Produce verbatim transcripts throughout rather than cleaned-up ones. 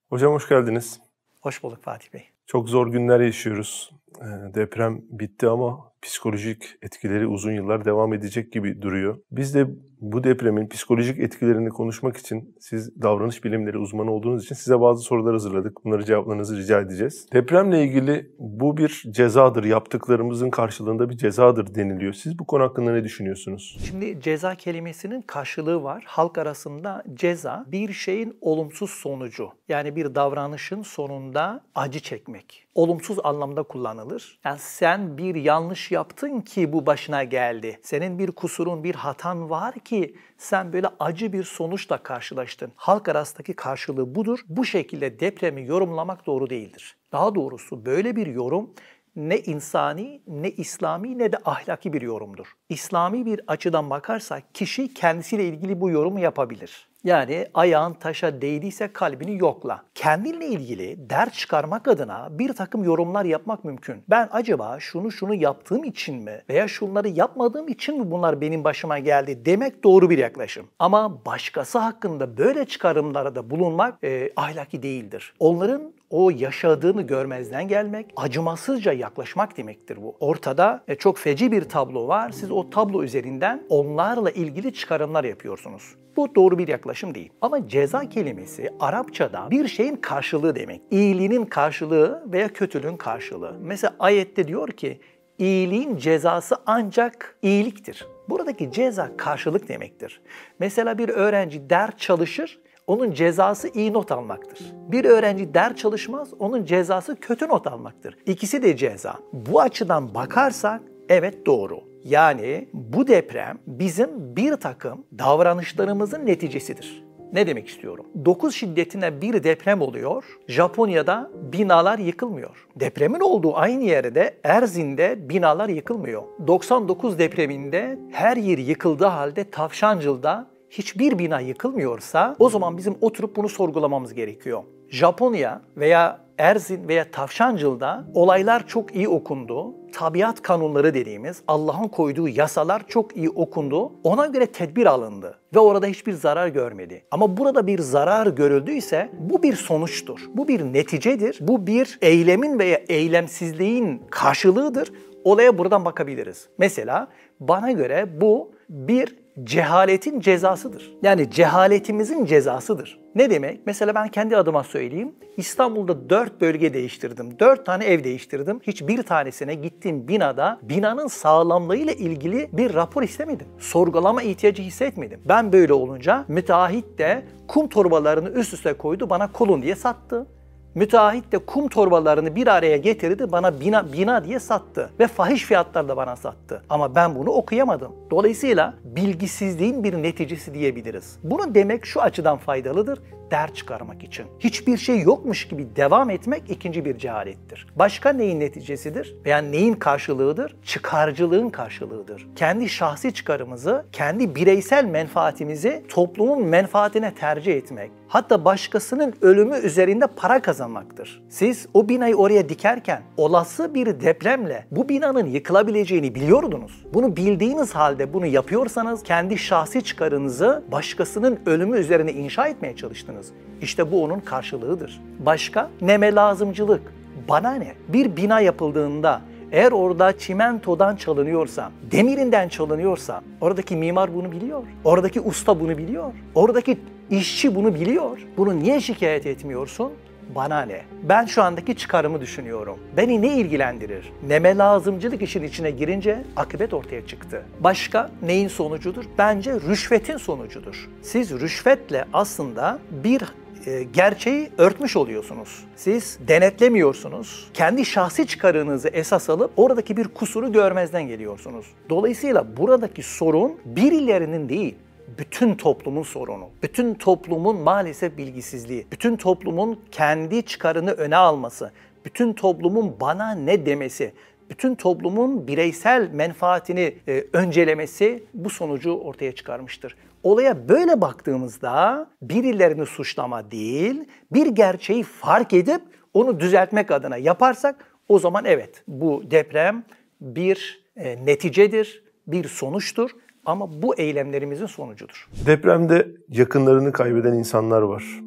Hocam hoş geldiniz. Hoş bulduk Fatih Bey. Çok zor günler yaşıyoruz. Ee, deprem bitti ama psikolojik etkileri uzun yıllar devam edecek gibi duruyor. Biz de bu depremin psikolojik etkilerini konuşmak için, siz davranış bilimleri uzmanı olduğunuz için size bazı sorular hazırladık. Bunları cevaplarınızı rica edeceğiz. Depremle ilgili bu bir cezadır, yaptıklarımızın karşılığında bir cezadır deniliyor. Siz bu konu hakkında ne düşünüyorsunuz? Şimdi ceza kelimesinin karşılığı var. Halk arasında ceza bir şeyin olumsuz sonucu. Yani bir davranışın sonunda acı çekmek. Olumsuz anlamda kullanılır. Yani sen bir yanlış yaptın ki bu başına geldi. Senin bir kusurun, bir hatan var ki sen böyle acı bir sonuçla karşılaştın. Halk arasındaki karşılığı budur. Bu şekilde depremi yorumlamak doğru değildir. Daha doğrusu böyle bir yorum ne insani, ne İslami, ne de ahlaki bir yorumdur. İslami bir açıdan bakarsak kişi kendisiyle ilgili bu yorumu yapabilir. Yani ayağın taşa değdiyse kalbini yokla. Kendinle ilgili dert çıkarmak adına bir takım yorumlar yapmak mümkün. Ben acaba şunu şunu yaptığım için mi veya şunları yapmadığım için mi bunlar benim başıma geldi demek doğru bir yaklaşım. Ama başkası hakkında böyle çıkarımlarda bulunmak e, ahlaki değildir. Onların o yaşadığını görmezden gelmek, acımasızca yaklaşmak demektir bu. Ortada e, çok feci bir tablo var. Siz o tablo üzerinden onlarla ilgili çıkarımlar yapıyorsunuz. Bu doğru bir yaklaşım değil. Ama ceza kelimesi Arapçada bir şeyin karşılığı demek. İyiliğinin karşılığı veya kötülüğün karşılığı. Mesela ayette diyor ki, iyiliğin cezası ancak iyiliktir. Buradaki ceza karşılık demektir. Mesela bir öğrenci ders çalışır, onun cezası iyi not almaktır. Bir öğrenci ders çalışmaz, onun cezası kötü not almaktır. İkisi de ceza. Bu açıdan bakarsak evet doğru. Yani bu deprem bizim bir takım davranışlarımızın neticesidir. Ne demek istiyorum? dokuz şiddetine bir deprem oluyor. Japonya'da binalar yıkılmıyor. Depremin olduğu aynı yerde Erzin'de binalar yıkılmıyor. doksan dokuz depreminde her yer yıkıldığı halde Tavşancıl'da hiçbir bina yıkılmıyorsa o zaman bizim oturup bunu sorgulamamız gerekiyor. Japonya veya Erzin veya Tavşancıl'da olaylar çok iyi okundu. Tabiat kanunları dediğimiz Allah'ın koyduğu yasalar çok iyi okundu. Ona göre tedbir alındı ve orada hiçbir zarar görmedi. Ama burada bir zarar görüldüyse bu bir sonuçtur. Bu bir neticedir. Bu bir eylemin veya eylemsizliğin karşılığıdır. Olaya buradan bakabiliriz. Mesela bana göre bu bir cehaletin cezasıdır. Yani cehaletimizin cezasıdır. Ne demek? Mesela ben kendi adıma söyleyeyim. İstanbul'da dört bölge değiştirdim. Dört tane ev değiştirdim. Hiçbir tanesine gittiğim binada binanın sağlamlığıyla ilgili bir rapor istemedim. Sorgulama ihtiyacı hissetmedim. Ben böyle olunca müteahhit de kum torbalarını üst üste koydu, bana kolon diye sattı. Müteahhit de kum torbalarını bir araya getirdi, bana bina bina diye sattı ve fahiş fiyatlarla bana sattı. Ama ben bunu okuyamadım. Dolayısıyla bilgisizliğin bir neticesi diyebiliriz. Bunu demek şu açıdan faydalıdır, ders çıkarmak için. Hiçbir şey yokmuş gibi devam etmek ikinci bir cehalettir. Başka neyin neticesidir? Veya neyin karşılığıdır? Çıkarcılığın karşılığıdır. Kendi şahsi çıkarımızı, kendi bireysel menfaatimizi toplumun menfaatine tercih etmek. Hatta başkasının ölümü üzerinde para kazanmaktır. Siz o binayı oraya dikerken olası bir depremle bu binanın yıkılabileceğini biliyordunuz. Bunu bildiğiniz halde bunu yapıyorsanız kendi şahsi çıkarınızı başkasının ölümü üzerine inşa etmeye çalıştınız. İşte bu onun karşılığıdır. Başka neme lazımcılık. Bana ne? Bir bina yapıldığında eğer orada çimentodan çalınıyorsa, demirinden çalınıyorsa oradaki mimar bunu biliyor. Oradaki usta bunu biliyor. Oradaki işçi bunu biliyor. Bunu niye şikayet etmiyorsun? Bana ne? Ben şu andaki çıkarımı düşünüyorum. Beni ne ilgilendirir? Neme lazımcılık işin içine girince akıbet ortaya çıktı. Başka neyin sonucudur? Bence rüşvetin sonucudur. Siz rüşvetle aslında bir e, gerçeği örtmüş oluyorsunuz. Siz denetlemiyorsunuz. Kendi şahsi çıkarınızı esas alıp oradaki bir kusuru görmezden geliyorsunuz. Dolayısıyla buradaki sorun birilerinin değil, bütün toplumun sorunu. Bütün toplumun maalesef bilgisizliği. Bütün toplumun kendi çıkarını öne alması. Bütün toplumun bana ne demesi. Bütün toplumun bireysel menfaatini e, öncelemesi bu sonucu ortaya çıkarmıştır. Olaya böyle baktığımızda birilerini suçlama değil, bir gerçeği fark edip onu düzeltmek adına yaparsak o zaman evet bu deprem bir e, neticedir, bir sonuçtur. Ama bu eylemlerimizin sonucudur. Depremde yakınlarını kaybeden insanlar var.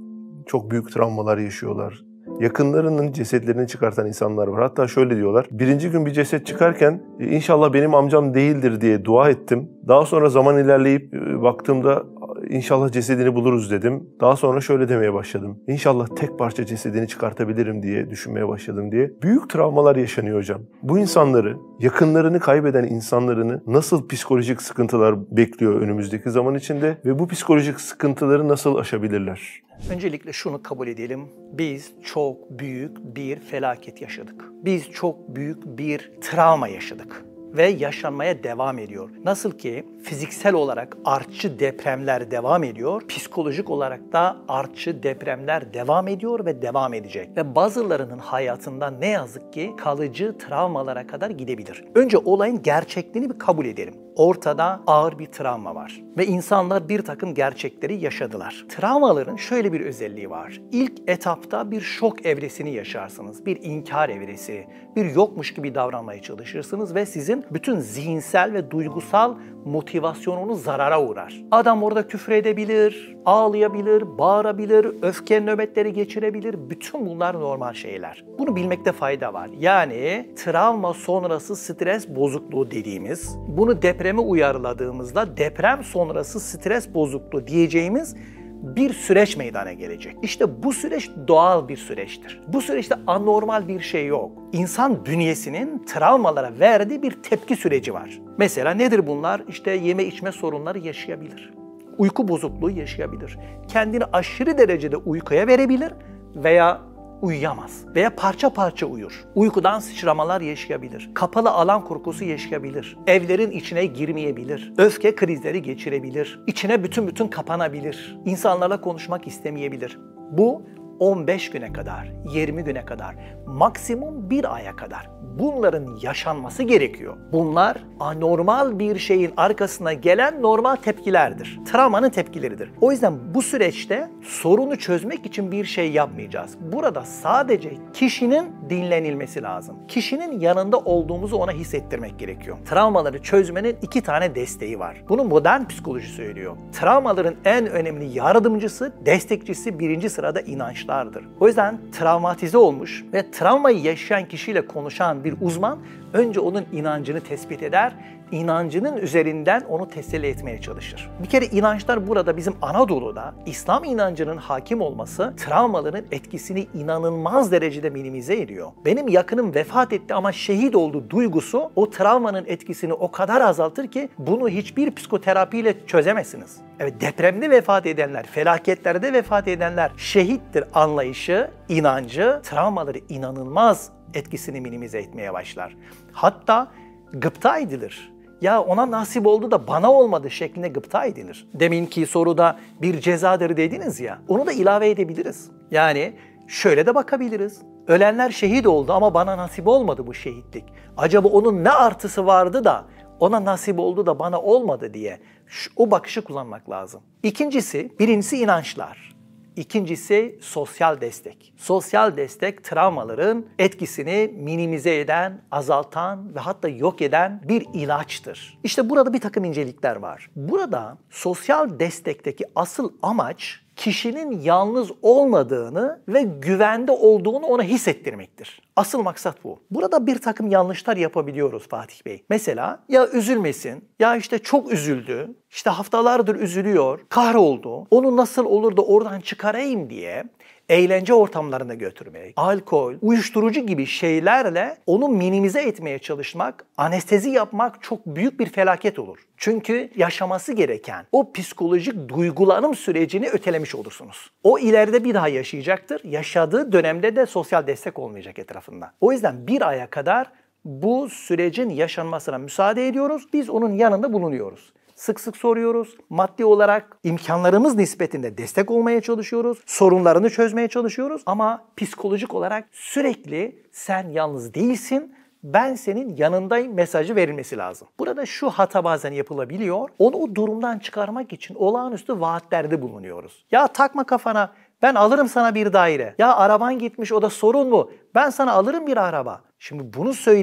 çok büyük travmalar yaşıyorlar. Yakınlarının cesetlerini çıkartan insanlar var. Hatta şöyle diyorlar. Birinci gün bir ceset çıkarken inşallah benim amcam değildir diye dua ettim. Daha sonra zaman ilerleyip baktığımda inşallah cesedini buluruz dedim. Daha sonra şöyle demeye başladım. İnşallah tek parça cesedini çıkartabilirim diye düşünmeye başladım diye. Büyük travmalar yaşanıyor hocam. Bu insanları, yakınlarını kaybeden insanlarını nasıl psikolojik sıkıntılar bekliyor önümüzdeki zaman içinde ve bu psikolojik sıkıntıları nasıl aşabilirler? Öncelikle şunu kabul edelim. Biz çok büyük bir felaket yaşadık. Biz çok büyük bir travma yaşadık ve yaşanmaya devam ediyor. Nasıl ki fiziksel olarak artçı depremler devam ediyor, psikolojik olarak da artçı depremler devam ediyor ve devam edecek. Ve bazılarının hayatında ne yazık ki kalıcı travmalara kadar gidebilir. Önce olayın gerçekliğini bir kabul edelim. Ortada ağır bir travma var ve insanlar bir takım gerçekleri yaşadılar. Travmaların şöyle bir özelliği var. İlk etapta bir şok evresini yaşarsınız, bir inkar evresi, bir yokmuş gibi davranmaya çalışırsınız ve sizin bütün zihinsel ve duygusal motivasyonunuz zarara uğrar. Adam orada küfür edebilir, ağlayabilir, bağırabilir, öfke nöbetleri geçirebilir. Bütün bunlar normal şeyler. Bunu bilmekte fayda var. Yani travma sonrası stres bozukluğu dediğimiz, bunu depreme uyarladığımızda deprem sonrası stres bozukluğu diyeceğimiz bir süreç meydana gelecek. İşte bu süreç doğal bir süreçtir. Bu süreçte anormal bir şey yok. İnsan bünyesinin travmalara verdiği bir tepki süreci var. Mesela nedir bunlar? İşte yeme içme sorunları yaşayabilir. Uyku bozukluğu yaşayabilir. Kendini aşırı derecede uykuya verebilir veya uyuyamaz veya parça parça uyur. Uykudan sıçramalar yaşayabilir. Kapalı alan korkusu yaşayabilir. Evlerin içine girmeyebilir. Öfke krizleri geçirebilir. İçine bütün bütün kapanabilir. İnsanlarla konuşmak istemeyebilir. Bu on beş güne kadar, yirmi güne kadar, maksimum bir aya kadar bunların yaşanması gerekiyor. Bunlar anormal bir şeyin arkasına gelen normal tepkilerdir. Travmanın tepkileridir. O yüzden bu süreçte sorunu çözmek için bir şey yapmayacağız. Burada sadece kişinin dinlenilmesi lazım. Kişinin yanında olduğumuzu ona hissettirmek gerekiyor. Travmaları çözmenin iki tane desteği var. Bunu modern psikoloji söylüyor. Travmaların en önemli yardımcısı, destekçisi birinci sırada inançlardır. O yüzden travmatize olmuş ve travmayı yaşayan kişiyle konuşan bir uzman önce onun inancını tespit eder, inancının üzerinden onu teselli etmeye çalışır. Bir kere inançlar burada bizim Anadolu'da İslam inancının hakim olması travmaların etkisini inanılmaz derecede minimize ediyor. Benim yakınım vefat etti ama şehit oldu duygusu o travmanın etkisini o kadar azaltır ki bunu hiçbir psikoterapiyle çözemezsiniz. Evet, depremde vefat edenler, felaketlerde vefat edenler şehittir anlayışı, inancı travmaları inanılmaz etkisini minimize etmeye başlar. Hatta gıpta edilir. Ya ona nasip oldu da bana olmadı şeklinde gıpta edilir. Deminki soruda bir cezadır dediniz ya, onu da ilave edebiliriz. Yani şöyle de bakabiliriz. Ölenler şehit oldu ama bana nasip olmadı bu şehitlik. Acaba onun ne artısı vardı da ona nasip oldu da bana olmadı diye şu, o bakışı kullanmak lazım. İkincisi, birincisi inançlar. İkincisi sosyal destek. Sosyal destek travmaların etkisini minimize eden, azaltan ve hatta yok eden bir ilaçtır. İşte burada bir takım incelikler var. Burada sosyal destekteki asıl amaç kişinin yalnız olmadığını ve güvende olduğunu ona hissettirmektir. Asıl maksat bu. Burada bir takım yanlışlar yapabiliyoruz Fatih Bey. Mesela ya üzülmesin, ya işte çok üzüldü, işte haftalardır üzülüyor, kahroldu, onu nasıl olur da oradan çıkarayım diye eğlence ortamlarına götürmek, alkol, uyuşturucu gibi şeylerle onu minimize etmeye çalışmak, anestezi yapmak çok büyük bir felaket olur. Çünkü yaşaması gereken o psikolojik duygulanım sürecini ötelemiş olursunuz. O ileride bir daha yaşayacaktır. Yaşadığı dönemde de sosyal destek olmayacak etrafında. O yüzden bir aya kadar bu sürecin yaşanmasına müsaade ediyoruz. Biz onun yanında bulunuyoruz. Sık sık soruyoruz. Maddi olarak imkanlarımız nispetinde destek olmaya çalışıyoruz. Sorunlarını çözmeye çalışıyoruz. Ama psikolojik olarak sürekli sen yalnız değilsin, ben senin yanındayım mesajı verilmesi lazım. Burada şu hata bazen yapılabiliyor. Onu o durumdan çıkarmak için olağanüstü vaatlerde bulunuyoruz. Ya takma kafana, ben alırım sana bir daire. Ya araban gitmiş, o da sorun mu? Ben sana alırım bir araba. Şimdi bunu söyleyip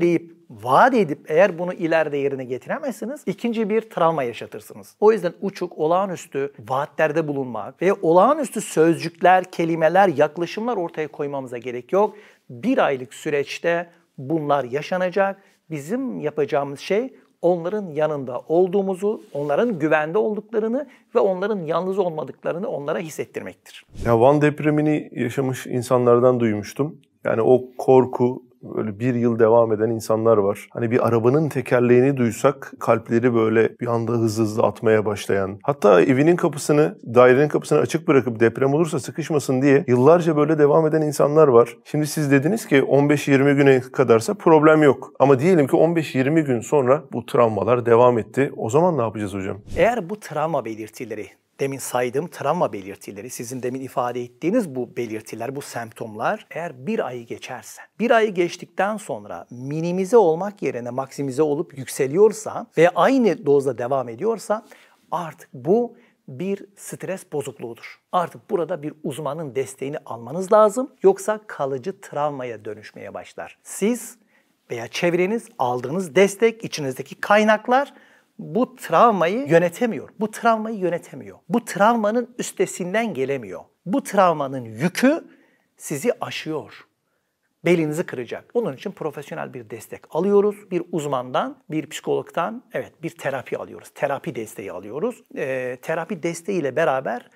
vaat edip eğer bunu ileride yerine getiremezsiniz, ikinci bir travma yaşatırsınız. O yüzden uçuk, olağanüstü vaatlerde bulunmak ve olağanüstü sözcükler, kelimeler, yaklaşımlar ortaya koymamıza gerek yok. Bir aylık süreçte bunlar yaşanacak. Bizim yapacağımız şey onların yanında olduğumuzu, onların güvende olduklarını ve onların yalnız olmadıklarını onlara hissettirmektir. Ya Van depremini yaşamış insanlardan duymuştum. Yani o korku, böyle bir yıl devam eden insanlar var. Hani bir arabanın tekerleğini duysak kalpleri böyle bir anda hızlı hızlı atmaya başlayan. Hatta evinin kapısını, dairenin kapısını açık bırakıp deprem olursa sıkışmasın diye yıllarca böyle devam eden insanlar var. Şimdi siz dediniz ki on beş yirmi güne kadarsa problem yok. Ama diyelim ki on beş yirmi gün sonra bu travmalar devam etti. O zaman ne yapacağız hocam? Eğer bu travma belirtileri, demin saydığım travma belirtileri, sizin demin ifade ettiğiniz bu belirtiler, bu semptomlar eğer bir ayı geçerse, bir ayı geçtikten sonra minimize olmak yerine maksimize olup yükseliyorsa ve aynı dozda devam ediyorsa artık bu bir stres bozukluğudur. Artık burada bir uzmanın desteğini almanız lazım. Yoksa kalıcı travmaya dönüşmeye başlar. Siz veya çevreniz aldığınız destek, içinizdeki kaynaklar bu travmayı yönetemiyor. Bu travmayı yönetemiyor. Bu travmanın üstesinden gelemiyor. Bu travmanın yükü sizi aşıyor. Belinizi kıracak. Onun için profesyonel bir destek alıyoruz. Bir uzmandan, bir psikologdan, evet bir terapi alıyoruz. Terapi desteği alıyoruz. E, terapi desteğiyle beraber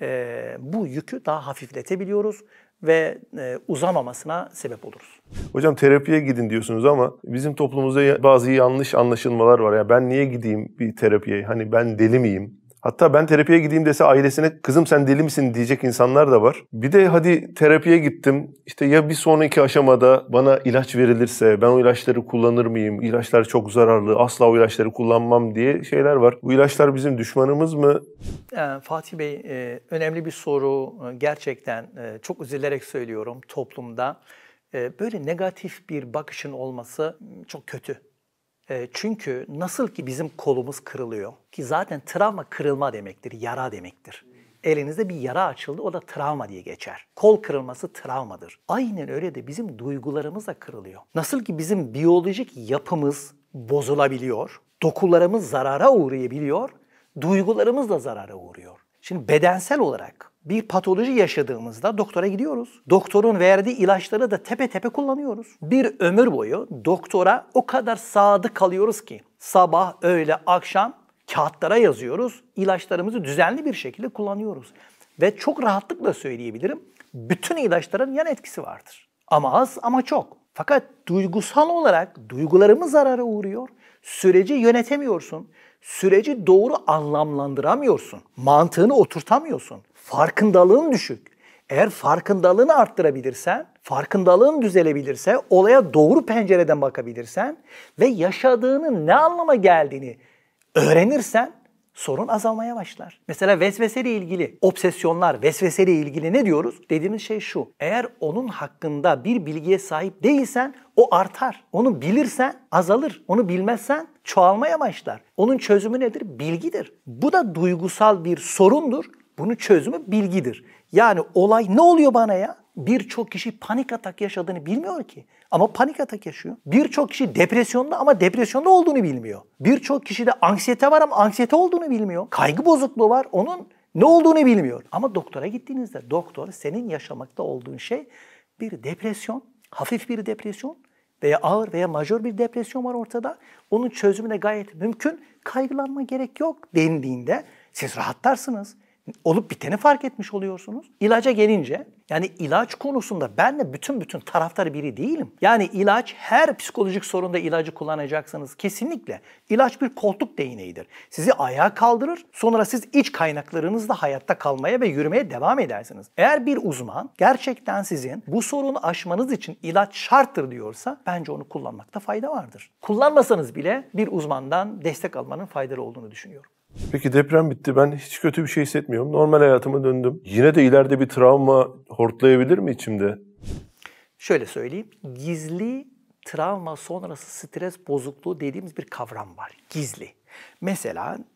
e, bu yükü daha hafifletebiliyoruz ve e, uzamamasına sebep oluruz. Hocam terapiye gidin diyorsunuz ama bizim toplumumuzda bazı yanlış anlaşılmalar var. Ya ben niye gideyim bir terapiye? Hani ben deli miyim? Hatta ben terapiye gideyim dese ailesine kızım sen deli misin diyecek insanlar da var. Bir de hadi terapiye gittim. İşte ya bir sonraki aşamada bana ilaç verilirse ben o ilaçları kullanır mıyım? İlaçlar çok zararlı. Asla o ilaçları kullanmam diye şeyler var. Bu ilaçlar bizim düşmanımız mı? Yani Fatih Bey e, önemli bir soru. Gerçekten e, çok üzülerek söylüyorum toplumda. E, böyle negatif bir bakışın olması çok kötü. Çünkü nasıl ki bizim kolumuz kırılıyor ki zaten travma kırılma demektir, yara demektir. Elinizde bir yara açıldı, o da travma diye geçer. Kol kırılması travmadır. Aynen öyle de bizim duygularımız da kırılıyor. Nasıl ki bizim biyolojik yapımız bozulabiliyor, dokularımız zarara uğrayabiliyor, duygularımız da zarara uğruyor. Şimdi bedensel olarak bir patoloji yaşadığımızda doktora gidiyoruz. Doktorun verdiği ilaçları da tepe tepe kullanıyoruz. Bir ömür boyu doktora o kadar sadık kalıyoruz ki sabah, öğle, akşam kağıtlara yazıyoruz. İlaçlarımızı düzenli bir şekilde kullanıyoruz. Ve çok rahatlıkla söyleyebilirim, bütün ilaçların yan etkisi vardır. Ama az ama çok. Fakat duygusal olarak duygularımız zarara uğruyor. Süreci yönetemiyorsun. Süreci doğru anlamlandıramıyorsun. Mantığını oturtamıyorsun. Farkındalığın düşük. Eğer farkındalığını arttırabilirsen, farkındalığın düzelebilirse, olaya doğru pencereden bakabilirsen ve yaşadığının ne anlama geldiğini öğrenirsen sorun azalmaya başlar. Mesela vesveseyle ilgili, obsesyonlar, vesveseyle ilgili ne diyoruz? Dediğimiz şey şu: eğer onun hakkında bir bilgiye sahip değilsen o artar. Onu bilirsen azalır. Onu bilmezsen çoğalmaya başlar. Onun çözümü nedir? Bilgidir. Bu da duygusal bir sorundur. Bunun çözümü bilgidir. Yani olay ne oluyor bana ya? Birçok kişi panik atak yaşadığını bilmiyor ki. Ama panik atak yaşıyor. Birçok kişi depresyonda ama depresyonda olduğunu bilmiyor. Birçok kişide anksiyete var ama anksiyete olduğunu bilmiyor. Kaygı bozukluğu var, onun ne olduğunu bilmiyor. Ama doktora gittiğinizde doktor senin yaşamakta olduğun şey bir depresyon, hafif bir depresyon veya ağır veya majör bir depresyon var ortada. Onun çözümüne gayet mümkün. Kaygılanma gerek yok dendiğinde siz rahatlarsınız. Olup biteni fark etmiş oluyorsunuz. İlaca gelince, yani ilaç konusunda ben de bütün bütün taraftar biri değilim. Yani ilaç, her psikolojik sorunda ilacı kullanacaksınız kesinlikle. İlaç bir koltuk değneğidir. Sizi ayağa kaldırır, sonra siz iç kaynaklarınızla hayatta kalmaya ve yürümeye devam edersiniz. Eğer bir uzman gerçekten sizin bu sorunu aşmanız için ilaç şarttır diyorsa bence onu kullanmakta fayda vardır. Kullanmasanız bile bir uzmandan destek almanın faydalı olduğunu düşünüyorum. Peki deprem bitti. Ben hiç kötü bir şey hissetmiyorum. Normal hayatıma döndüm. Yine de ileride bir travma hortlayabilir mi içimde? Şöyle söyleyeyim. Gizli travma sonrası stres bozukluğu dediğimiz bir kavram var. Gizli. Mesela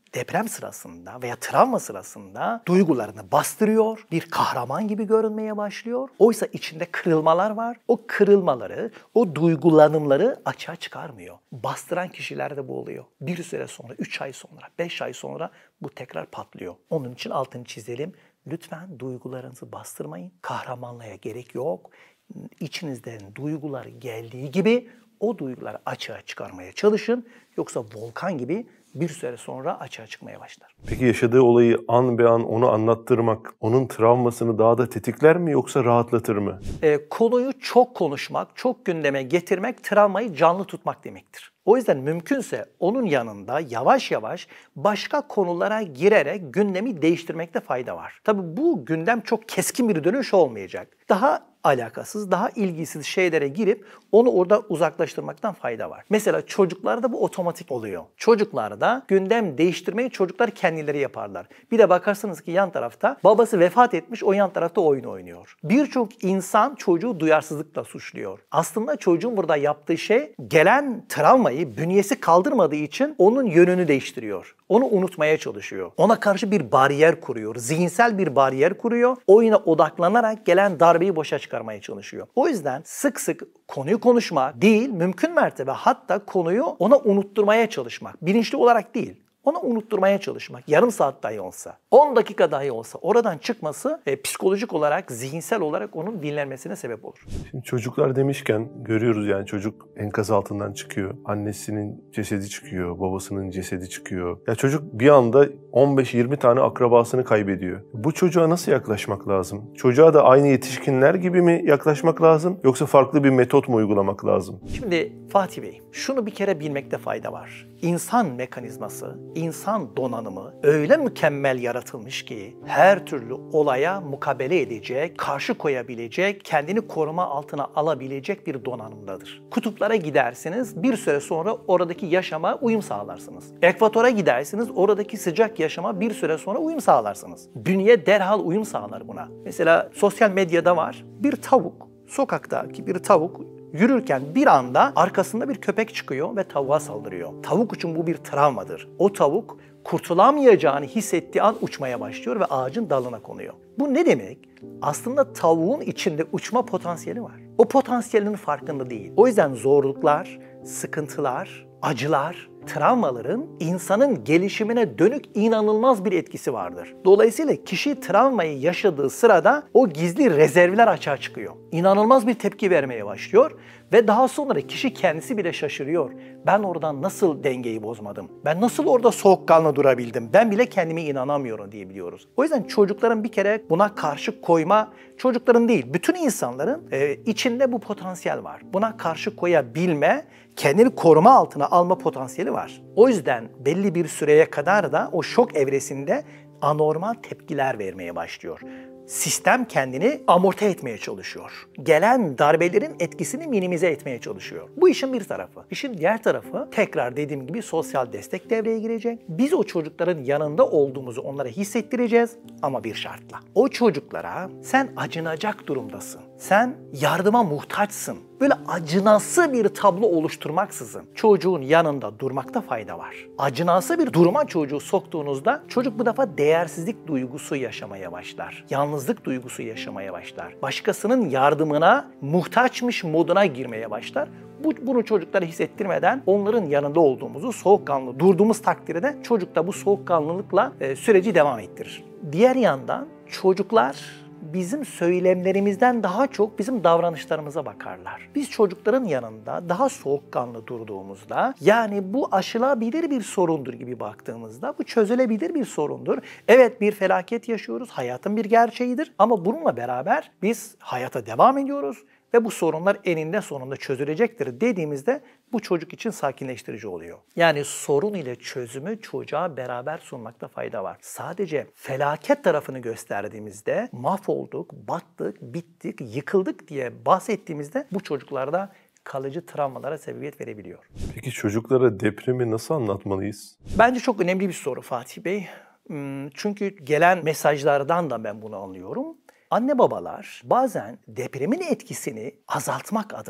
deprem sırasında veya travma sırasında duygularını bastırıyor, bir kahraman gibi görünmeye başlıyor. Oysa içinde kırılmalar var. O kırılmaları, o duygulanımları açığa çıkarmıyor. Bastıran kişilerde bu oluyor. Bir süre sonra, üç ay sonra, beş ay sonra bu tekrar patlıyor. Onun için altını çizelim. Lütfen duygularınızı bastırmayın. Kahramanlığa gerek yok. İçinizden duygular geldiği gibi o duyguları açığa çıkarmaya çalışın. Yoksa volkan gibi bir süre sonra açığa çıkmaya başlar. Peki yaşadığı olayı an be an onu anlattırmak, onun travmasını daha da tetikler mi yoksa rahatlatır mı? E, konuyu çok konuşmak, çok gündeme getirmek, travmayı canlı tutmak demektir. O yüzden mümkünse onun yanında yavaş yavaş başka konulara girerek gündemi değiştirmekte fayda var. Tabii bu gündem çok keskin bir dönüş olmayacak. Daha alakasız, daha ilgisiz şeylere girip onu orada uzaklaştırmaktan fayda var. Mesela çocuklarda bu otomatik oluyor. Çocuklarda gündem değiştirmeyi çocuklar kendileri yaparlar. Bir de bakarsınız ki yan tarafta babası vefat etmiş, o yan tarafta oyun oynuyor. Birçok insan çocuğu duyarsızlıkla suçluyor. Aslında çocuğun burada yaptığı şey gelen travmayı bünyesi kaldırmadığı için onun yönünü değiştiriyor. Onu unutmaya çalışıyor. Ona karşı bir bariyer kuruyor. Zihinsel bir bariyer kuruyor. Oyuna odaklanarak gelen darbeyi boşa çıkarmaya çalışıyor. O yüzden sık sık konuyu konuşmak değil, mümkün mertebe hatta konuyu ona unutturmaya çalışmak. Bilinçli olarak değil. Ona unutturmaya çalışmak, yarım saat dahi olsa, on dakika dahi olsa oradan çıkması e, psikolojik olarak, zihinsel olarak onun dinlenmesine sebep olur. Şimdi çocuklar demişken görüyoruz yani çocuk enkaz altından çıkıyor. Annesinin cesedi çıkıyor, babasının cesedi çıkıyor. Ya çocuk bir anda on beş yirmi tane akrabasını kaybediyor. Bu çocuğa nasıl yaklaşmak lazım? Çocuğa da aynı yetişkinler gibi mi yaklaşmak lazım yoksa farklı bir metot mu uygulamak lazım? Şimdi Fatih Bey, şunu bir kere bilmekte fayda var. İnsan mekanizması, insan donanımı öyle mükemmel yaratılmış ki her türlü olaya mukabele edecek, karşı koyabilecek, kendini koruma altına alabilecek bir donanımdadır. Kutuplara gidersiniz, bir süre sonra oradaki yaşama uyum sağlarsınız. Ekvatora gidersiniz, oradaki sıcak yaşama bir süre sonra uyum sağlarsınız. Bünye derhal uyum sağlar buna. Mesela sosyal medyada var, bir tavuk, sokaktaki bir tavuk yürürken bir anda arkasında bir köpek çıkıyor ve tavuğa saldırıyor. Tavuk için bu bir travmadır. O tavuk kurtulamayacağını hissettiği an uçmaya başlıyor ve ağacın dalına konuyor. Bu ne demek? Aslında tavuğun içinde uçma potansiyeli var. O potansiyelinin farkında değil. O yüzden zorluklar, sıkıntılar, acılar, travmaların insanın gelişimine dönük inanılmaz bir etkisi vardır. Dolayısıyla kişi travmayı yaşadığı sırada o gizli rezervler açığa çıkıyor. İnanılmaz bir tepki vermeye başlıyor ve daha sonra kişi kendisi bile şaşırıyor. Ben oradan nasıl dengeyi bozmadım? Ben nasıl orada soğukkanlı durabildim? Ben bile kendime inanamıyorum diyebiliyoruz. O yüzden çocukların bir kere buna karşı koyma, çocukların değil, bütün insanların e, içinde bu potansiyel var. Buna karşı koyabilme, kendini koruma altına alma potansiyeli var. O yüzden belli bir süreye kadar da o şok evresinde anormal tepkiler vermeye başlıyor. Sistem kendini amorti etmeye çalışıyor. Gelen darbelerin etkisini minimize etmeye çalışıyor. Bu işin bir tarafı. İşin diğer tarafı tekrar dediğim gibi sosyal destek devreye girecek. Biz o çocukların yanında olduğumuzu onlara hissettireceğiz ama bir şartla. O çocuklara sen acınacak durumdasın. Sen yardıma muhtaçsın. Böyle acınası bir tablo oluşturmaksızın çocuğun yanında durmakta fayda var. Acınası bir duruma çocuğu soktuğunuzda çocuk bu defa değersizlik duygusu yaşamaya başlar. Yalnızlık duygusu yaşamaya başlar. Başkasının yardımına muhtaçmış moduna girmeye başlar. Bu, bunu çocuklara hissettirmeden onların yanında olduğumuzu, soğukkanlı durduğumuz takdirde çocuk da bu soğukkanlılıkla e, süreci devam ettirir. Diğer yandan çocuklar bizim söylemlerimizden daha çok bizim davranışlarımıza bakarlar. Biz çocukların yanında daha soğukkanlı durduğumuzda, yani bu aşılabilir bir sorundur gibi baktığımızda, bu çözülebilir bir sorundur. Evet, bir felaket yaşıyoruz, hayatın bir gerçeğidir ama bununla beraber biz hayata devam ediyoruz ve bu sorunlar eninde sonunda çözülecektir dediğimizde bu çocuk için sakinleştirici oluyor. Yani sorun ile çözümü çocuğa beraber sunmakta fayda var. Sadece felaket tarafını gösterdiğimizde mahvolduk, battık, bittik, yıkıldık diye bahsettiğimizde bu çocuklarda kalıcı travmalara sebebiyet verebiliyor. Peki çocuklara depremi nasıl anlatmalıyız? Bence çok önemli bir soru Fatih Bey. Çünkü gelen mesajlardan da ben bunu anlıyorum. Anne babalar bazen depremin etkisini azaltmak adına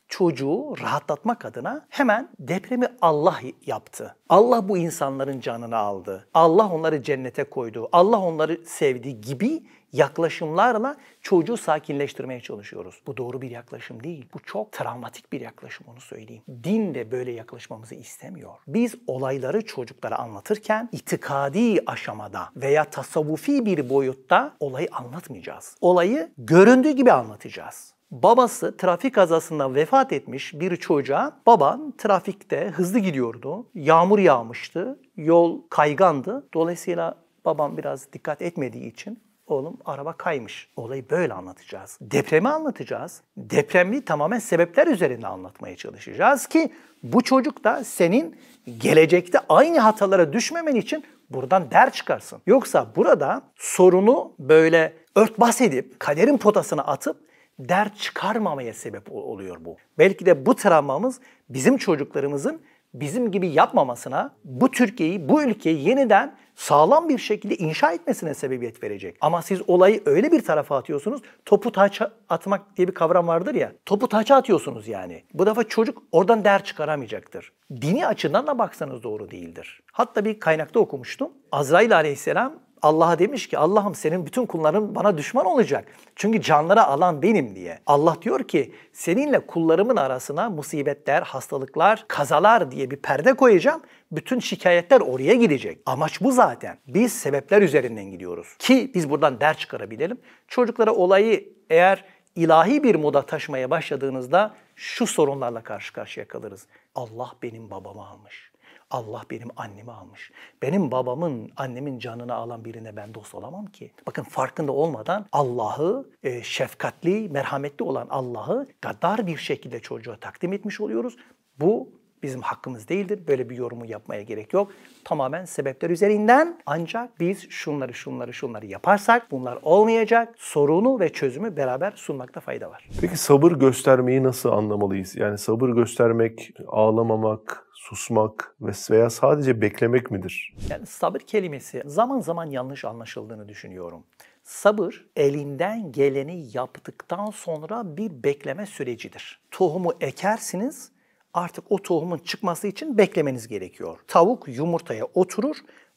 çocuğu rahatlatmak adına hemen depremi Allah yaptı. Allah bu insanların canını aldı. Allah onları cennete koydu. Allah onları sevdi gibi yaklaşımlarla çocuğu sakinleştirmeye çalışıyoruz. Bu doğru bir yaklaşım değil. Bu çok travmatik bir yaklaşım, onu söyleyeyim. Din de böyle yaklaşmamızı istemiyor. Biz olayları çocuklara anlatırken itikadi aşamada veya tasavvufi bir boyutta olayı anlatmayacağız. Olayı göründüğü gibi anlatacağız. Babası trafik kazasında vefat etmiş bir çocuğa, baban trafikte hızlı gidiyordu, yağmur yağmıştı, yol kaygandı. Dolayısıyla babam biraz dikkat etmediği için oğlum araba kaymış. Olayı böyle anlatacağız. Depremi anlatacağız. Depremi tamamen sebepler üzerinde anlatmaya çalışacağız ki bu çocuk da senin gelecekte aynı hatalara düşmemen için buradan ders çıkarsın. Yoksa burada sorunu böyle örtbas edip kaderin potasına atıp dert çıkarmamaya sebep oluyor bu. Belki de bu travmamız bizim çocuklarımızın bizim gibi yapmamasına, bu Türkiye'yi, bu ülkeyi yeniden sağlam bir şekilde inşa etmesine sebebiyet verecek. Ama siz olayı öyle bir tarafa atıyorsunuz, topu taça atmak diye bir kavram vardır ya, topu taça atıyorsunuz yani. Bu defa çocuk oradan ders çıkaramayacaktır. Dini açıdan da baksanız doğru değildir. Hatta bir kaynakta okumuştum. Azrail aleyhisselam Allah'a demiş ki Allah'ım senin bütün kulların bana düşman olacak. Çünkü canları alan benim diye. Allah diyor ki seninle kullarımın arasına musibetler, hastalıklar, kazalar diye bir perde koyacağım. Bütün şikayetler oraya gidecek. Amaç bu zaten. Biz sebepler üzerinden gidiyoruz. Ki biz buradan ders çıkarabilelim. Çocuklara olayı eğer ilahi bir moda taşımaya başladığınızda şu sorunlarla karşı karşıya kalırız. Allah benim babamı almış. Allah benim annemi almış. Benim babamın, annemin canını alan birine ben dost olamam ki. Bakın farkında olmadan Allah'ı, e, şefkatli, merhametli olan Allah'ı gaddar bir şekilde çocuğa takdim etmiş oluyoruz. Bu bizim hakkımız değildir. Böyle bir yorumu yapmaya gerek yok. Tamamen sebepler üzerinden ancak biz şunları şunları şunları yaparsak bunlar olmayacak. Sorunu ve çözümü beraber sunmakta fayda var. Peki sabır göstermeyi nasıl anlamalıyız? Yani sabır göstermek, ağlamamak, susmak veya sadece beklemek midir? Yani sabır kelimesi zaman zaman yanlış anlaşıldığını düşünüyorum. Sabır, elinden geleni yaptıktan sonra bir bekleme sürecidir. Tohumu ekersiniz, artık o tohumun çıkması için beklemeniz gerekiyor. Tavuk yumurtaya oturur,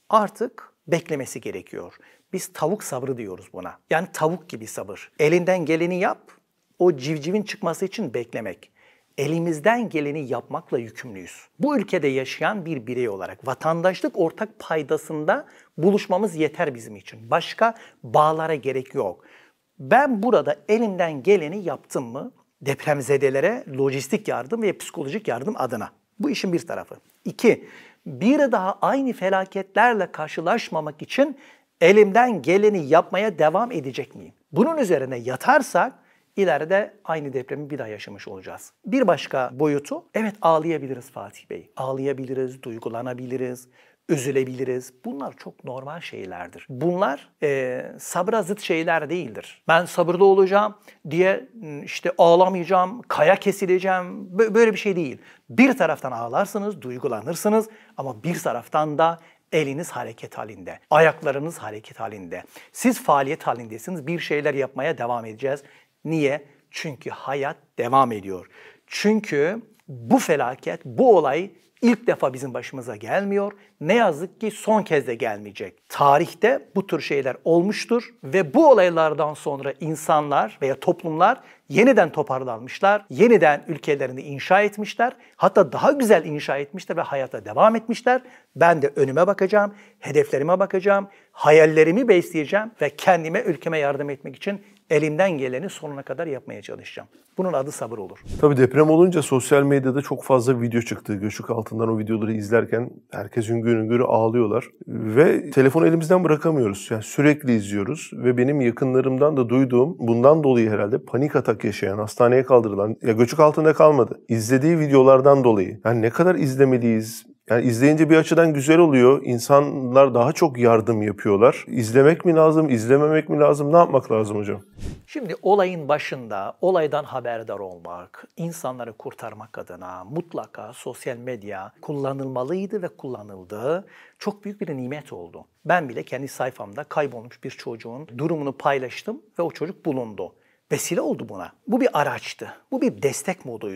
artık beklemesi gerekiyor. Biz tavuk sabrı diyoruz buna. Yani tavuk gibi sabır. Elinden geleni yap, o civcivin çıkması için beklemek. Elimizden geleni yapmakla yükümlüyüz. Bu ülkede yaşayan bir birey olarak vatandaşlık ortak paydasında buluşmamız yeter bizim için. Başka bağlara gerek yok. Ben burada elimden geleni yaptım mı? Depremzedelere lojistik yardım ve psikolojik yardım adına. Bu işin bir tarafı. İki, bir daha aynı felaketlerle karşılaşmamak için elimden geleni yapmaya devam edecek miyim? Bunun üzerine yatarsak ileride aynı depremi bir daha yaşamış olacağız. Bir başka boyutu, evet ağlayabiliriz Fatih Bey. Ağlayabiliriz, duygulanabiliriz, üzülebiliriz. Bunlar çok normal şeylerdir. Bunlar e, sabra zıt şeyler değildir. Ben sabırlı olacağım diye işte ağlamayacağım, kaya kesileceğim. Böyle bir şey değil. Bir taraftan ağlarsınız, duygulanırsınız ama bir taraftan da eliniz hareket halinde, ayaklarınız hareket halinde. Siz faaliyet halindesiniz, bir şeyler yapmaya devam edeceğiz. Niye? Çünkü hayat devam ediyor. Çünkü bu felaket, bu olay ilk defa bizim başımıza gelmiyor. Ne yazık ki son kez de gelmeyecek. Tarihte bu tür şeyler olmuştur ve bu olaylardan sonra insanlar veya toplumlar yeniden toparlanmışlar, yeniden ülkelerini inşa etmişler, hatta daha güzel inşa etmişler ve hayata devam etmişler. Ben de önüme bakacağım, hedeflerime bakacağım, hayallerimi besleyeceğim ve kendime, ülkeme yardım etmek için elimden geleni sonuna kadar yapmaya çalışacağım. Bunun adı sabır olur. Tabii deprem olunca sosyal medyada çok fazla video çıktı. Göçük altından o videoları izlerken herkes hüngür hüngür ağlıyorlar. Ve telefonu elimizden bırakamıyoruz. Yani sürekli izliyoruz. Ve benim yakınlarımdan da duyduğum, bundan dolayı herhalde panik atak yaşayan, hastaneye kaldırılan, ya göçük altında kalmadı. İzlediği videolardan dolayı. Yani ne kadar izlemeliyiz? Yani izleyince bir açıdan güzel oluyor. İnsanlar daha çok yardım yapıyorlar. İzlemek mi lazım, izlememek mi lazım? Ne yapmak lazım hocam? Şimdi olayın başında olaydan haberdar olmak, insanları kurtarmak adına mutlaka sosyal medya kullanılmalıydı ve kullanıldı. Çok büyük bir nimet oldu. Ben bile kendi sayfamda kaybolmuş bir çocuğun durumunu paylaştım ve o çocuk bulundu. Vesile oldu buna. Bu bir araçtı. Bu bir destek moduydu.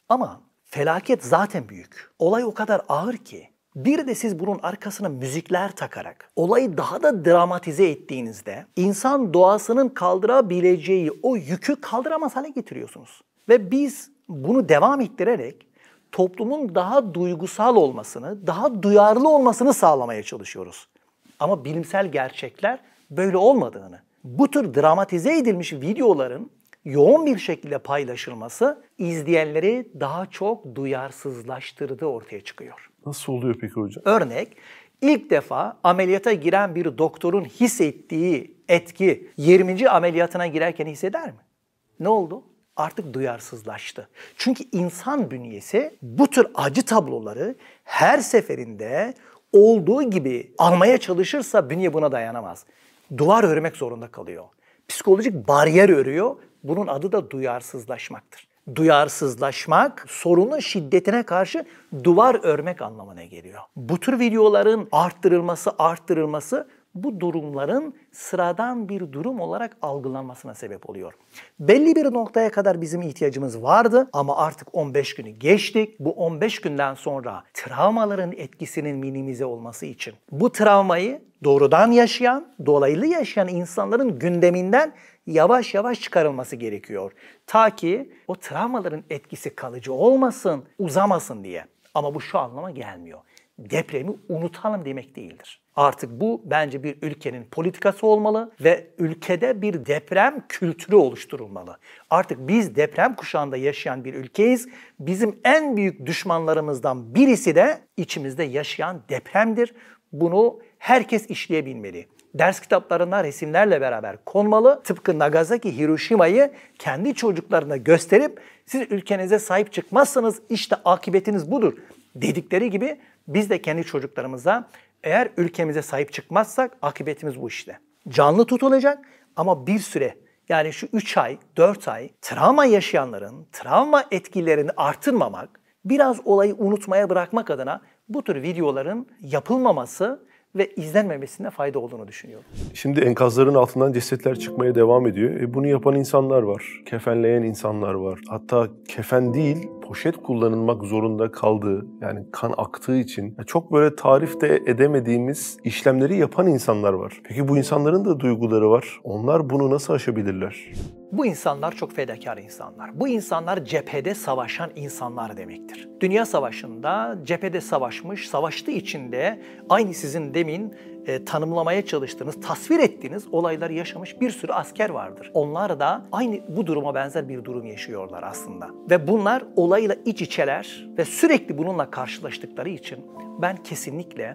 Ama felaket zaten büyük. Olay o kadar ağır ki. Bir de siz bunun arkasına müzikler takarak olayı daha da dramatize ettiğinizde insan doğasının kaldırabileceği o yükü kaldıramaz hale getiriyorsunuz. Ve biz bunu devam ettirerek toplumun daha duygusal olmasını, daha duyarlı olmasını sağlamaya çalışıyoruz. Ama bilimsel gerçekler böyle olmadığını, bu tür dramatize edilmiş videoların yoğun bir şekilde paylaşılması izleyenleri daha çok duyarsızlaştırdığı ortaya çıkıyor. Nasıl oluyor peki hocam? Örnek, ilk defa ameliyata giren bir doktorun hissettiği etki yirminci ameliyatına girerken hisseder mi? Ne oldu? Artık duyarsızlaştı. Çünkü insan bünyesi bu tür acı tabloları her seferinde olduğu gibi almaya çalışırsa bünye buna dayanamaz. Duvar örmek zorunda kalıyor. Psikolojik bariyer örüyor. Bunun adı da duyarsızlaşmaktır. Duyarsızlaşmak, sorunun şiddetine karşı duvar örmek anlamına geliyor. Bu tür videoların arttırılması, arttırılması bu durumların sıradan bir durum olarak algılanmasına sebep oluyor. Belli bir noktaya kadar bizim ihtiyacımız vardı ama artık on beş günü geçtik. Bu on beş günden sonra travmaların etkisinin minimize olması için bu travmayı doğrudan yaşayan, dolaylı yaşayan insanların gündeminden yavaş yavaş çıkarılması gerekiyor. Ta ki o travmaların etkisi kalıcı olmasın, uzamasın diye. Ama bu şu anlama gelmiyor. Depremi unutalım demek değildir. Artık bu bence bir ülkenin politikası olmalı ve ülkede bir deprem kültürü oluşturulmalı. Artık biz deprem kuşağında yaşayan bir ülkeyiz. Bizim en büyük düşmanlarımızdan birisi de içimizde yaşayan depremdir. Bunu herkes işleyebilmeli. Ders kitaplarına resimlerle beraber konmalı. Tıpkı Nagasaki, Hiroşima'yı kendi çocuklarına gösterip siz ülkenize sahip çıkmazsanız işte akıbetiniz budur dedikleri gibi biz de kendi çocuklarımıza eğer ülkemize sahip çıkmazsak akıbetimiz bu işte. Canlı tutulacak ama bir süre yani şu üç ay, dört ay travma yaşayanların travma etkilerini artırmamak, biraz olayı unutmaya bırakmak adına bu tür videoların yapılmaması ve izlenmemesine fayda olduğunu düşünüyorum. Şimdi enkazların altından cesetler çıkmaya devam ediyor. E bunu yapan insanlar var. Kefenleyen insanlar var. Hatta kefen değil, poşet kullanılmak zorunda kaldığı, yani kan aktığı için çok böyle tarif de edemediğimiz işlemleri yapan insanlar var. Peki bu insanların da duyguları var. Onlar bunu nasıl aşabilirler? Bu insanlar çok fedakar insanlar. Bu insanlar cephede savaşan insanlar demektir. Dünya Savaşı'nda cephede savaşmış, savaştığı içinde aynı sizin demin e, tanımlamaya çalıştığınız, tasvir ettiğiniz olayları yaşamış bir sürü asker vardır. Onlar da aynı bu duruma benzer bir durum yaşıyorlar aslında. Ve bunlar olayla iç içeler ve sürekli bununla karşılaştıkları için ben kesinlikle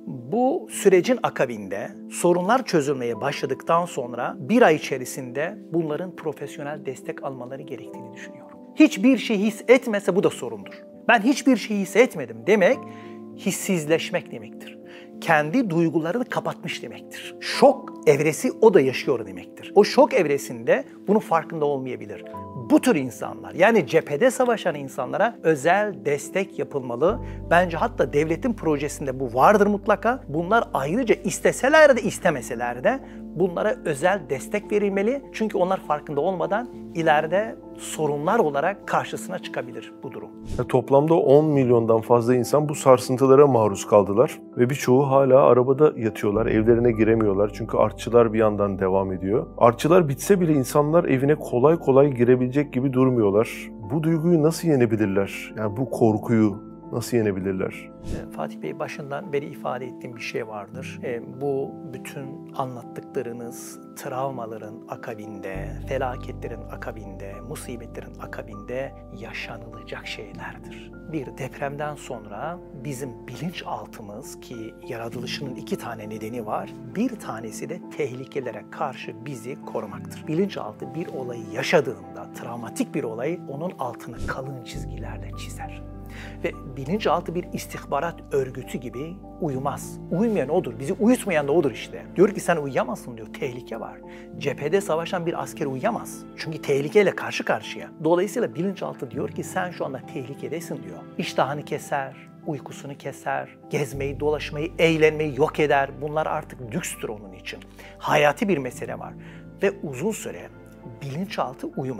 bu sürecin akabinde sorunlar çözülmeye başladıktan sonra bir ay içerisinde bunların profesyonel destek almaları gerektiğini düşünüyorum. Hiçbir şey hissetmese bu da sorundur. Ben hiçbir şey hissetmedim demek hissizleşmek demektir. Kendi duygularını kapatmış demektir. Şok evresi o da yaşıyor demektir. O şok evresinde bunun farkında olmayabilir. Bu tür insanlar yani cephede savaşan insanlara özel destek yapılmalı. Bence hatta devletin projesinde bu vardır mutlaka. Bunlar ayrıca isteseler de istemeseler de bunlara özel destek verilmeli. Çünkü onlar farkında olmadan ileride sorunlar olarak karşısına çıkabilir bu durum. Toplamda on milyondan fazla insan bu sarsıntılara maruz kaldılar ve birçoğu hala arabada yatıyorlar, evlerine giremiyorlar çünkü artçılar bir yandan devam ediyor. Artçılar bitse bile insanlar evine kolay kolay girebilecek gibi durmuyorlar. Bu duyguyu nasıl yenebilirler? Yani bu korkuyu nasıl yenebilirler? Fatih Bey, başından beri ifade ettiğim bir şey vardır. E, bu bütün anlattıklarınız travmaların akabinde, felaketlerin akabinde, musibetlerin akabinde yaşanılacak şeylerdir. Bir depremden sonra bizim bilinçaltımız ki yaratılışının iki tane nedeni var. Bir tanesi de tehlikelere karşı bizi korumaktır. Bilinçaltı bir olayı yaşadığında, travmatik bir olayı onun altını kalın çizgilerle çizer. Ve bilinçaltı bir istihbarat örgütü gibi uyumaz. Uyumayan odur. Bizi uyutmayan da odur işte. Diyor ki sen uyuyamazsın diyor. Tehlike var. Cephede savaşan bir asker uyuyamaz. Çünkü tehlikeyle karşı karşıya. Dolayısıyla bilinçaltı diyor ki sen şu anda tehlikedesin diyor. İştahını keser, uykusunu keser, gezmeyi, dolaşmayı, eğlenmeyi yok eder. Bunlar artık lükstür onun için. Hayati bir mesele var. Ve uzun süre bilinçaltı uyumaz.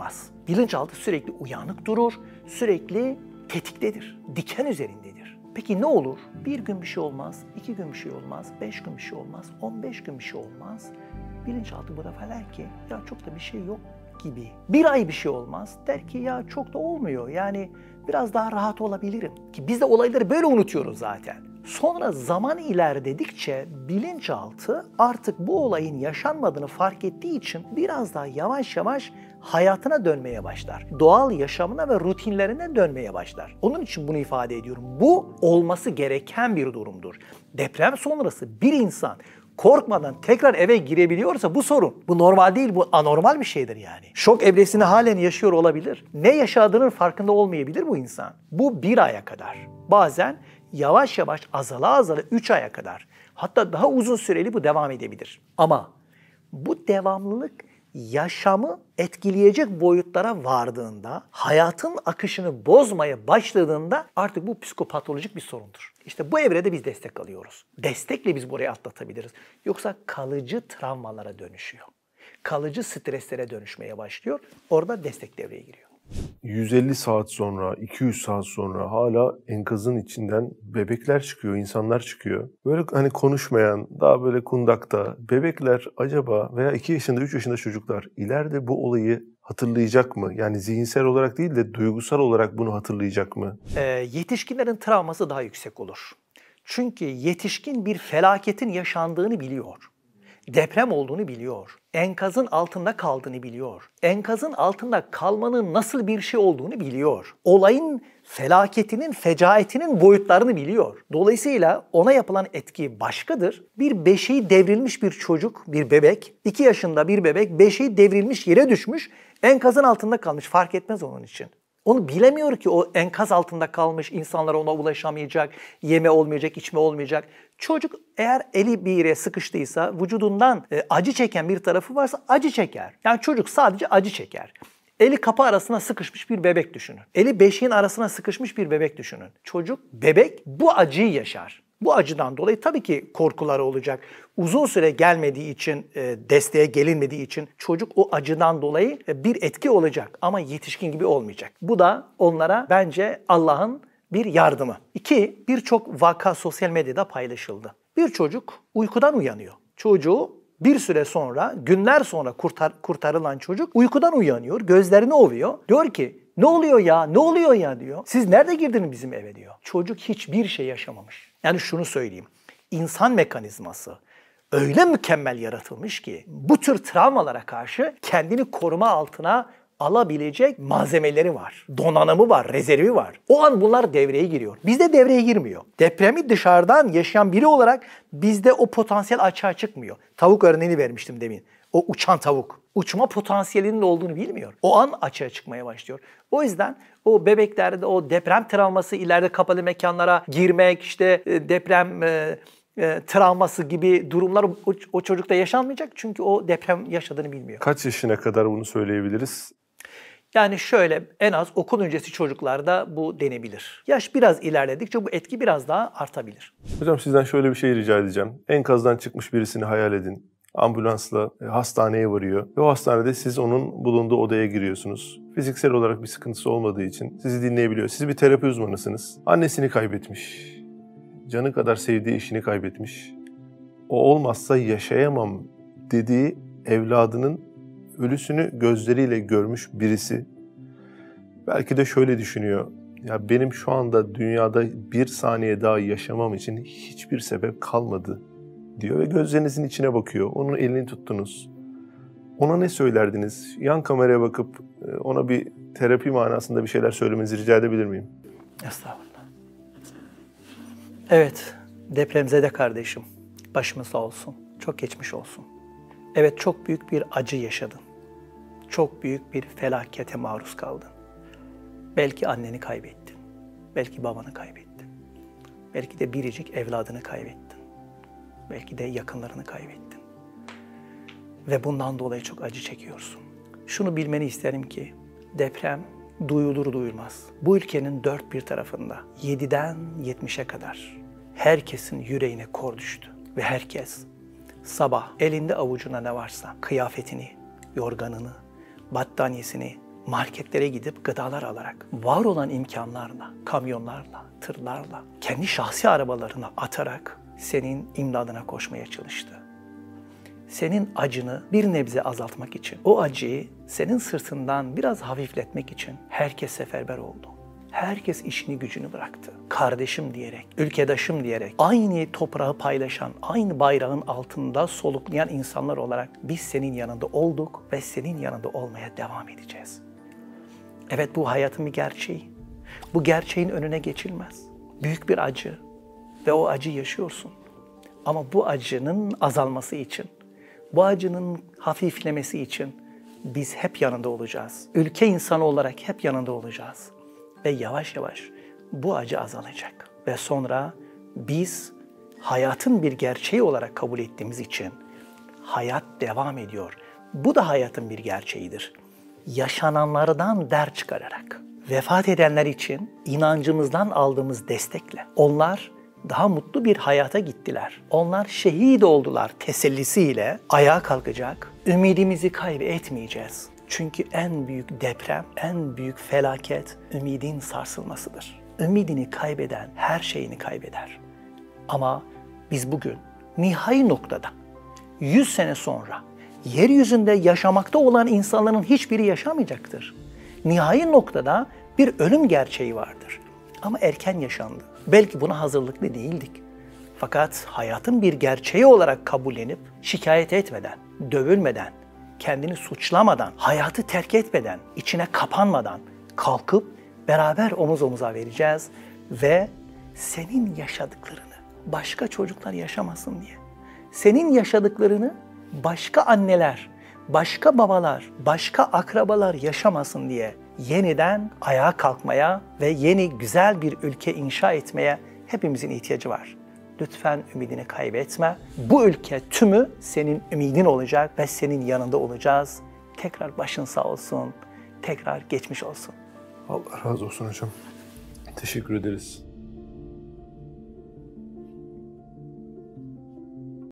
Bilinçaltı sürekli uyanık durur, sürekli tetiktedir, diken üzerindedir. Peki ne olur? Bir gün bir şey olmaz, iki gün bir şey olmaz, beş gün bir şey olmaz, on beş gün bir şey olmaz. Bilinçaltı bu defa der ki ya çok da bir şey yok gibi. Bir ay bir şey olmaz, der ki ya çok da olmuyor. Yani biraz daha rahat olabilirim. Ki biz de olayları böyle unutuyoruz zaten. Sonra zaman ilerledikçe bilinçaltı artık bu olayın yaşanmadığını fark ettiği için biraz daha yavaş yavaş hayatına dönmeye başlar. Doğal yaşamına ve rutinlerine dönmeye başlar. Onun için bunu ifade ediyorum. Bu olması gereken bir durumdur. Deprem sonrası bir insan korkmadan tekrar eve girebiliyorsa bu sorun. Bu normal değil, bu anormal bir şeydir yani. Şok evresini halen yaşıyor olabilir. Ne yaşadığının farkında olmayabilir bu insan. Bu bir aya kadar. Bazen yavaş yavaş azala azala üç aya kadar. Hatta daha uzun süreli bu devam edebilir. Ama bu devamlılık yaşamı etkileyecek boyutlara vardığında, hayatın akışını bozmaya başladığında artık bu psikopatolojik bir sorundur. İşte bu evrede biz destek alıyoruz. Destekle biz burayı atlatabiliriz. Yoksa kalıcı travmalara dönüşüyor. Kalıcı streslere dönüşmeye başlıyor. Orada destek devreye giriyor. yüz elli saat sonra, iki yüz saat sonra hala enkazın içinden bebekler çıkıyor, insanlar çıkıyor. Böyle hani konuşmayan, daha böyle kundakta bebekler acaba veya iki yaşında, üç yaşında çocuklar ileride bu olayı hatırlayacak mı? Yani zihinsel olarak değil de duygusal olarak bunu hatırlayacak mı? Ee, yetişkinlerin travması daha yüksek olur. Çünkü yetişkin bir felaketin yaşandığını biliyor. Deprem olduğunu biliyor. Enkazın altında kaldığını biliyor. Enkazın altında kalmanın nasıl bir şey olduğunu biliyor. Olayın felaketinin, fecaetinin boyutlarını biliyor. Dolayısıyla ona yapılan etki başkadır. Bir beşiği devrilmiş bir çocuk, bir bebek, iki yaşında bir bebek beşiği devrilmiş yere düşmüş, enkazın altında kalmış. Fark etmez onun için. Onu bilemiyor ki o enkaz altında kalmış, insanlar ona ulaşamayacak, yeme olmayacak, içme olmayacak. Çocuk eğer eli bir yere sıkıştıysa, vücudundan e, acı çeken bir tarafı varsa acı çeker. Yani çocuk sadece acı çeker. Eli kapı arasına sıkışmış bir bebek düşünün. Eli beşiğin arasına sıkışmış bir bebek düşünün. Çocuk, bebek bu acıyı yaşar. Bu acıdan dolayı tabii ki korkuları olacak. Uzun süre gelmediği için, desteğe gelinmediği için çocuk o acıdan dolayı bir etki olacak. Ama yetişkin gibi olmayacak. Bu da onlara bence Allah'ın bir yardımı. İki, birçok vaka sosyal medyada paylaşıldı. Bir çocuk uykudan uyanıyor. Çocuğu bir süre sonra, günler sonra kurtar, kurtarılan çocuk uykudan uyanıyor, gözlerini ovuyor. Diyor ki, ne oluyor ya, ne oluyor ya diyor. Siz nerede girdiniz bizim eve diyor. Çocuk hiçbir şey yaşamamış. Yani şunu söyleyeyim, insan mekanizması öyle mükemmel yaratılmış ki bu tür travmalara karşı kendini koruma altına alabilecek malzemeleri var, donanımı var, rezervi var. O an bunlar devreye giriyor. Bizde devreye girmiyor. Depremi dışarıdan yaşayan biri olarak bizde o potansiyel açığa çıkmıyor. Tavuk örneğini vermiştim demin. O uçan tavuk. Uçma potansiyelinin olduğunu bilmiyor. O an açığa çıkmaya başlıyor. O yüzden o bebeklerde o deprem travması, ileride kapalı mekanlara girmek, işte deprem e, e, travması gibi durumlar o, o çocukta yaşanmayacak. Çünkü o deprem yaşadığını bilmiyor. Kaç yaşına kadar bunu söyleyebiliriz? Yani şöyle, en az okul öncesi çocuklarda bu denebilir. Yaş biraz ilerledikçe bu etki biraz daha artabilir. Hocam sizden şöyle bir şey rica edeceğim. Enkazdan çıkmış birisini hayal edin. Ambulansla hastaneye varıyor. Ve o hastanede siz onun bulunduğu odaya giriyorsunuz. Fiziksel olarak bir sıkıntısı olmadığı için sizi dinleyebiliyor. Siz bir terapi uzmanısınız. Annesini kaybetmiş. Canı kadar sevdiği eşini kaybetmiş. O olmazsa yaşayamam dediği evladının ölüsünü gözleriyle görmüş birisi. Belki de şöyle düşünüyor. Ya benim şu anda dünyada bir saniye daha yaşamam için hiçbir sebep kalmadı diyor ve gözlerinizin içine bakıyor. Onun elini tuttunuz. Ona ne söylerdiniz? Yan kameraya bakıp ona bir terapi manasında bir şeyler söylemenizi rica edebilir miyim? Estağfurullah. Evet, depremzede kardeşim. Başımız sağ olsun. Çok geçmiş olsun. Evet, çok büyük bir acı yaşadın. Çok büyük bir felakete maruz kaldın. Belki anneni kaybettin. Belki babanı kaybettin. Belki de biricik evladını kaybettin. Belki de yakınlarını kaybettin. Ve bundan dolayı çok acı çekiyorsun. Şunu bilmeni isterim ki deprem duyulur duyulmaz. Bu ülkenin dört bir tarafında yediden yetmişe kadar herkesin yüreğine kor düştü. Ve herkes sabah elinde avucuna ne varsa kıyafetini, yorganını, battaniyesini marketlere gidip gıdalar alarak, var olan imkanlarla, kamyonlarla, tırlarla, kendi şahsi arabalarına atarak senin imdadına koşmaya çalıştı. Senin acını bir nebze azaltmak için, o acıyı senin sırtından biraz hafifletmek için herkes seferber oldu. Herkes işini gücünü bıraktı. Kardeşim diyerek, ülkedaşım diyerek, aynı toprağı paylaşan, aynı bayrağın altında soluklayan insanlar olarak biz senin yanında olduk ve senin yanında olmaya devam edeceğiz. Evet, bu hayatın bir gerçeği. Bu gerçeğin önüne geçilmez. Büyük bir acı ve o acı yaşıyorsun. Ama bu acının azalması için, bu acının hafiflemesi için biz hep yanında olacağız. Ülke insanı olarak hep yanında olacağız. Ve yavaş yavaş bu acı azalacak. Ve sonra biz hayatın bir gerçeği olarak kabul ettiğimiz için hayat devam ediyor. Bu da hayatın bir gerçeğidir. Yaşananlardan ders çıkararak, vefat edenler için inancımızdan aldığımız destekle, onlar daha mutlu bir hayata gittiler. Onlar şehit oldular tesellisiyle ayağa kalkacak. Ümidimizi kaybetmeyeceğiz. Çünkü en büyük deprem, en büyük felaket ümidin sarsılmasıdır. Ümidini kaybeden her şeyini kaybeder. Ama biz bugün nihai noktada, yüz sene sonra yeryüzünde yaşamakta olan insanların hiçbiri yaşamayacaktır. Nihai noktada bir ölüm gerçeği vardır. Ama erken yaşandı. Belki buna hazırlıklı değildik. Fakat hayatın bir gerçeği olarak kabullenip şikayet etmeden, dövülmeden, kendini suçlamadan, hayatı terk etmeden, içine kapanmadan kalkıp beraber omuz omuza vereceğiz ve senin yaşadıklarını başka çocuklar yaşamasın diye, senin yaşadıklarını başka anneler, başka babalar, başka akrabalar yaşamasın diye yeniden ayağa kalkmaya ve yeni güzel bir ülke inşa etmeye hepimizin ihtiyacı var. Lütfen ümidini kaybetme. Bu ülke tümü senin ümidin olacak ve senin yanında olacağız. Tekrar başın sağ olsun. Tekrar geçmiş olsun. Allah razı olsun hocam. Teşekkür ederiz.